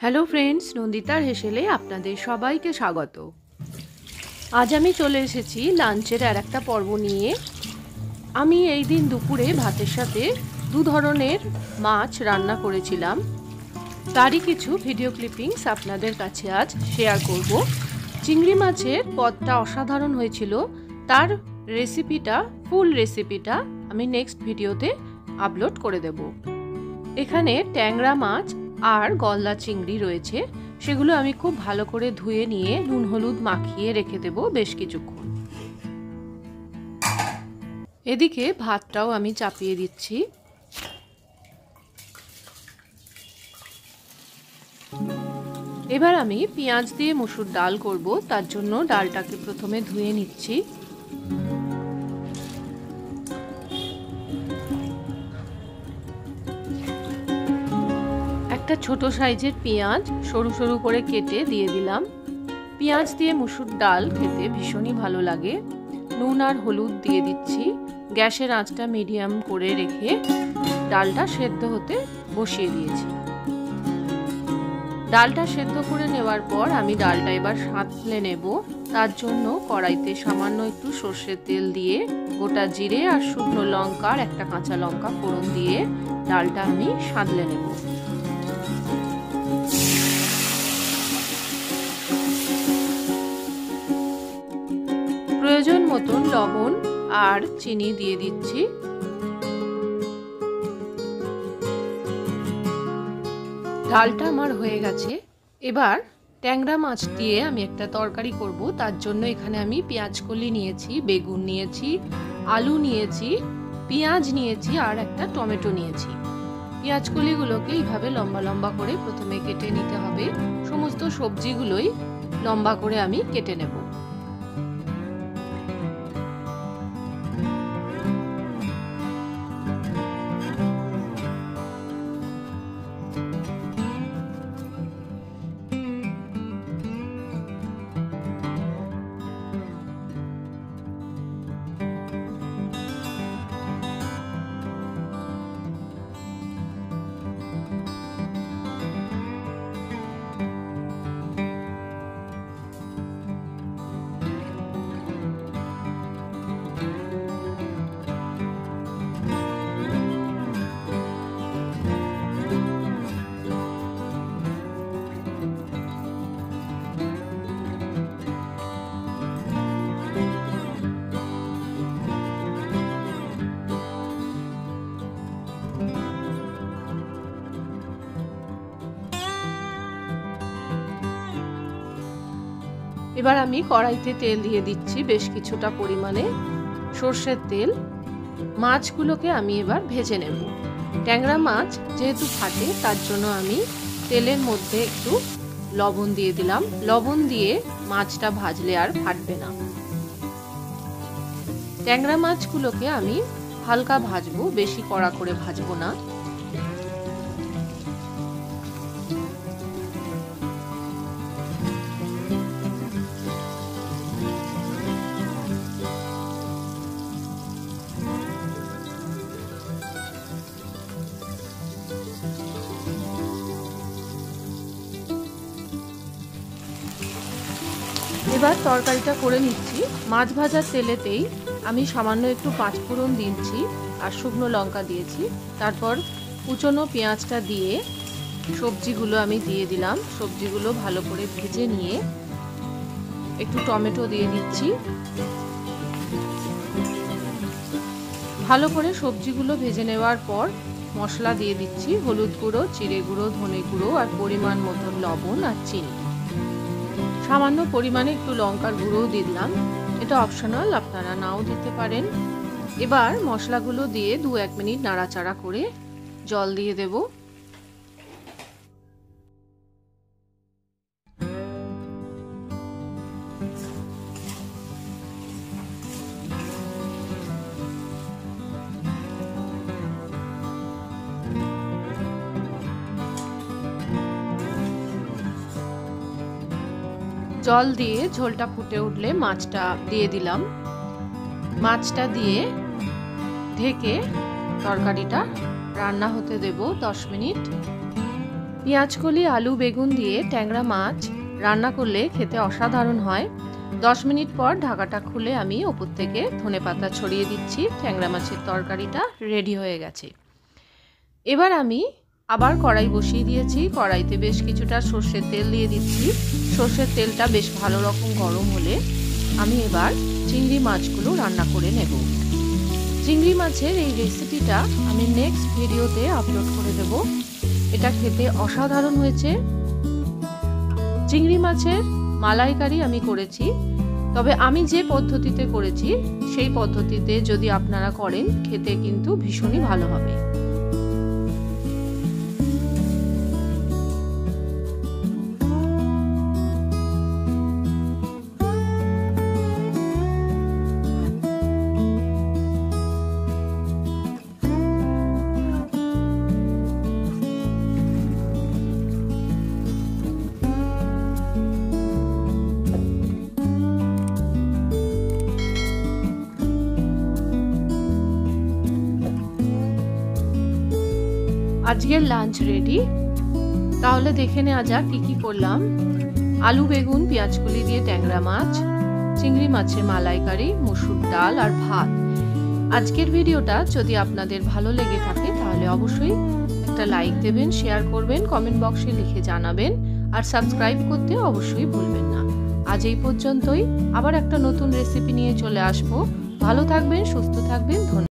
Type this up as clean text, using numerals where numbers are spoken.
Hello friends, নন্দিতার হেসেলে আপনাদের সবাইকে স্বাগত। আজ আমি চলে এসেছি লাঞ্চের আর একটা পর্ব নিয়ে। আমি এই দিন দুপুরে ভাতের সাথে দু ধরনের মাছ রান্না করেছিলাম, তারই কিছু ভিডিও ক্লিপিংস আপনাদের কাছে আজ শেয়ার করব। চিংড়ি মাছের পদটা অসাধারণ হয়েছিল, তার রেসিপিটা, ফুল রেসিপিটা আমি নেক্সট ভিডিওতে আপলোড করে দেব। এখানে ট্যাংরা মাছ আর গলদা চিংড়ি রয়েছে, সেগুলো আমি খুব ভালো করে ধুয়ে নিয়ে নুন হলুদ মাখিয়ে রেখে দেব বেশ কিছুক্ষণ। এদিকে ভাতটাও আমি চাপিয়ে দিচ্ছি। এবার আমি পেঁয়াজ দিয়ে মসুর ডাল করব, তার জন্য ডালটাকে প্রথমে ধুয়ে নিচ্ছি। একটা ছোট সাইজের পেঁয়াজ সরু সরু করে কেটে দিয়ে দিলাম। পেঁয়াজ দিয়ে মসুর ডাল খেতে ভীষণই ভালো লাগে। নুন আর হলুদ দিয়ে দিচ্ছি। গ্যাসের আঁচটা মিডিয়াম করে রেখে ডালটা সেদ্ধ হতে বসিয়ে দিয়েছি। ডালটা সেদ্ধ করে নেওয়ার পর আমি ডালটা এবার সাঁতলে নেব। তার জন্য কড়াইতে সামান্য একটু সর্ষের তেল দিয়ে গোটা জিরে আর শুকনো লঙ্কা আর একটা কাঁচা লঙ্কা ফোড়ন দিয়ে ডালটা আমি সাঁতলে নেব। প্রয়োজন মতন লবণ আর চিনি দিয়ে দিচ্ছি। ডালটা আমার হয়ে গেছে। এবার ট্যাংরা মাছ দিয়ে আমি একটা তরকারি করব। তার জন্য এখানে আমি পেঁয়াজকলি নিয়েছি, বেগুন নিয়েছি, আলু নিয়েছি, পেঁয়াজ নিয়েছি আর একটা টমেটো নিয়েছি। পেঁয়াজকলিগুলোকে এইভাবে লম্বা লম্বা করে প্রথমে কেটে নিতে হবে। সমস্ত সবজিগুলোই লম্বা করে আমি কেটে নেব। এবার আমি কড়াইতে তেল দিয়ে দিচ্ছি, বেশ কিছুটা পরিমাণে সর্ষের তেল। মাছগুলোকে আমি এবার ভেজে নেব। ট্যাংরা মাছ যেহেতু ফাটে, তার জন্য আমি তেলের মধ্যে একটু লবণ দিয়ে দিলাম। লবণ দিয়ে মাছটা ভাজলে আর ফাটবে না। ট্যাংরা মাছগুলোকে আমি হালকা ভাজবো, বেশি কড়া করে ভাজবো না। এবার তরকারিটা করে নিচ্ছি। মাছ ভাজার তেলেতেই আমি সামান্য একটু পাঁচফোড়ন দিচ্ছি আর শুকনো লঙ্কা দিয়েছি। তারপর কুচনো পেঁয়াজটা দিয়ে সবজিগুলো আমি দিয়ে দিলাম। সবজিগুলো ভালো করে ভেজে নিয়ে একটু টমেটো দিয়ে দিচ্ছি। ভালো করে সবজিগুলো ভেজে নেওয়ার পর মশলা দিয়ে দিচ্ছি। হলুদ গুঁড়ো, জিরে গুঁড়ো, ধনে গুঁড়ো আর পরিমাণ মতন লবণ আর চিনি। সামান্য পরিমাণে একটু লঙ্কার গুঁড়োও দিলাম, এটা অপশনাল, আপনারা নাও দিতে পারেন। এবার মশলাগুলো দিয়ে 2-1 মিনিট নাড়াচাড়া করে জল দিয়ে দেব। জল দিয়ে ঝোলটা ফুটে উঠলে মাছটা দিয়ে দিলাম। মাছটা দিয়ে ঢেকে তরকারিটা রান্না হতে দেব 10 মিনিট। পেঁয়াজকলি, আলু, বেগুন দিয়ে ট্যাংরা মাছ রান্না করলে খেতে অসাধারণ হয়। 10 মিনিট পর ঢাকাটা খুলে আমি ওপর থেকে ধনেপাতা ছড়িয়ে দিচ্ছি। ট্যাংরা মাছের তরকারিটা রেডি হয়ে গেছে। এবার আমি আবার কড়াই বসিয়ে দিয়েছি। কড়াইতে বেশ কিছুটা সর্ষের তেল দিয়ে দিচ্ছি। সর্ষের তেলটা বেশ ভালো রকম গরম হলে আমি এবার চিংড়ি মাছগুলো রান্না করে নেব। চিংড়ি মাছের এই রেসিপিটা আমি নেক্সট ভিডিওতে আপলোড করে দেব। এটা খেতে অসাধারণ হয়েছে। চিংড়ি মাছের মালাইকারি আমি করেছি, তবে আমি যে পদ্ধতিতে করেছি সেই পদ্ধতিতে যদি আপনারা করেন খেতে কিন্তু ভীষণই ভালো হবে। আজকের লাঞ্চ রেডি। তাহলে দেখে নেওয়া যাক কি কি করলাম। আলু, বেগুন, পেঁয়াজকলি দিয়ে ট্যাংরা মাছ, চিংড়ি মাছের মালাইকারি, মসুর ডাল আর ভাত। আজকের ভিডিওটা যদি আপনাদের ভালো লেগে থাকে তাহলে অবশ্যই একটা লাইক দেবেন, শেয়ার করবেন, কমেন্ট বক্সে লিখে জানাবেন আর সাবস্ক্রাইব করতে অবশ্যই ভুলবেন না। আজ এই পর্যন্তই। আবার একটা নতুন রেসিপি নিয়ে চলে আসবো। ভালো থাকবেন, সুস্থ থাকবেন। ধন্যবাদ।